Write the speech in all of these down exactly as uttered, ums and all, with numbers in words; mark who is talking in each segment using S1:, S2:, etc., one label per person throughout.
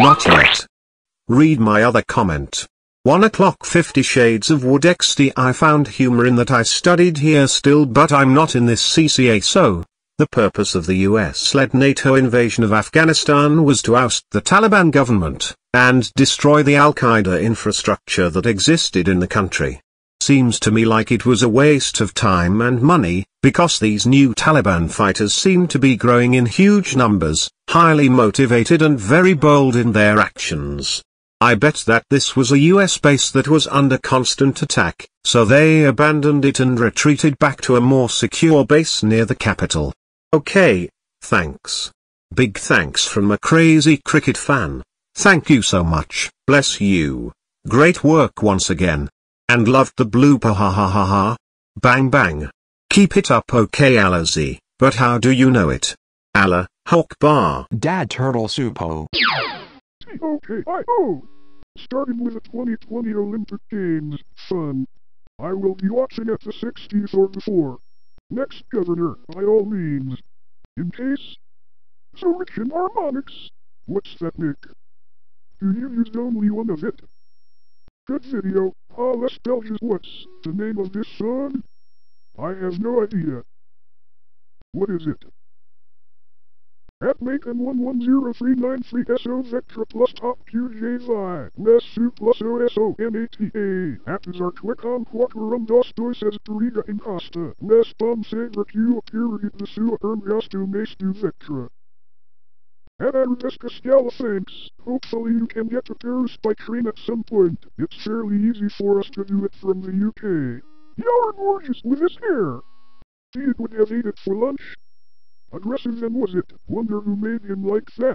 S1: Not yet. Read my other comment. one o'clock Fifty Shades of Wood X D. I found humor in that I studied here still, but I'm not in this C C A. So, the purpose of the U S-led NATO invasion of Afghanistan was to oust the Taliban government, and destroy the Al-Qaeda infrastructure that existed in the country. Seems to me like it was a waste of time and money, because these new Taliban fighters seem to be growing in huge numbers, highly motivated and very bold in their actions. I bet that this was a U S base that was under constant attack, so they abandoned it and retreated back to a more secure base near the capital. Okay, thanks. Big thanks from a crazy cricket fan. Thank you so much. Bless you. Great work once again. And loved the blooper, ha ha ha ha. Bang bang. Keep it up, okay Alazi, but how do you know it? Allah, Hulk bar.
S2: Dad Turtle Supo.
S3: Okay, I oh. Starting with the twenty twenty Olympic Games, fun. I will be watching at the sixties or before. Next governor, by all means. In case. So rich in harmonics. What's that, Nick? Do you use only one of it? Good video. Ah, let's Belgians. What's the name of this song? I have no idea. What is it? At Macon one one zero three nine three S O Vectra plus top Q J Y, Messu plus O S O M A T A, at is our Twicon Quaquarum dos dois as Doriga in Costa, Mes Bum Saver Q Period the Sua Erm Gastu Mestu Vectra. At Arvesca Scala, thanks. Hopefully you can get to Paris by train at some point. It's fairly easy for us to do it from the U K. You're gorgeous with his hair. See, it would have ate it for lunch. Aggressive then was it? Wonder who made him like that.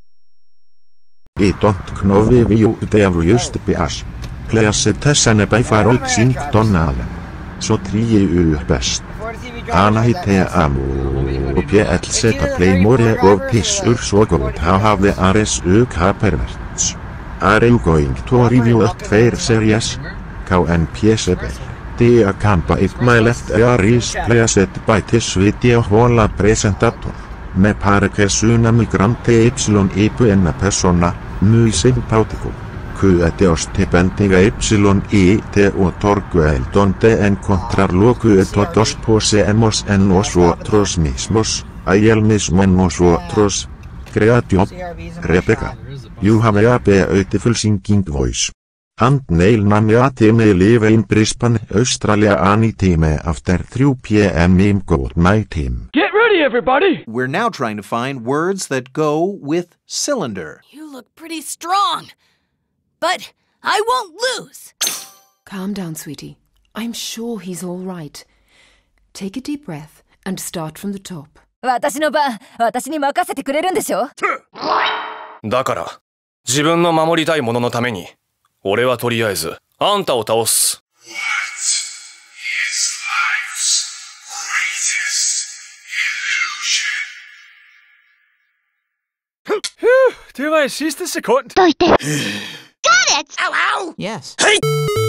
S4: I don't know if you ever used to be as. Classe tessane by farolsing tonale. Så trie u best. Ana hitte amu. Og P L Z Playmore og pissur så godt have ares uk ha perverts. Are you going to review at fair series? K N P C B. The campa if my left ear is placed by this video hola presentator. Me pare che una migrante epsilon epu en persona, muy simpatico. Q et ostipendiga epsilon e te o torgo el donde encontrar lo que todos poseemos en nosotros mismos, hay el mismo en nosotros. Creatio. Rebecca. You have a beautiful singing voice. And nail namiate me live in Brisbane, Australia any time after three p m in good night team.
S5: Get ready everybody!
S6: We're now trying to find words that go with cylinder.
S7: You look pretty strong, but I won't lose.
S8: Calm down, sweetie. I'm sure he's all right. Take a deep breath and start from the top.
S7: 私の番、私に任せてくれるんでしょ？
S5: だから、自分の守りたいもののために、俺はとりあえず、あんたを倒す。Phew, det var i sidste sekund.
S9: Got it! Ow, ow!
S2: Yes.
S5: Hey!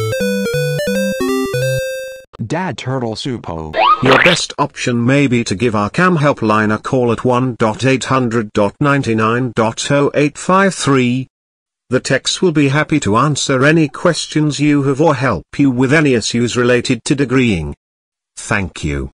S2: Dad Turtle Supo.
S1: Your best option may be to give our cam helpline a call at one eight hundred ninety-nine oh eight five three. The techs will be happy to answer any questions you have or help you with any issues related to degreeing. Thank you.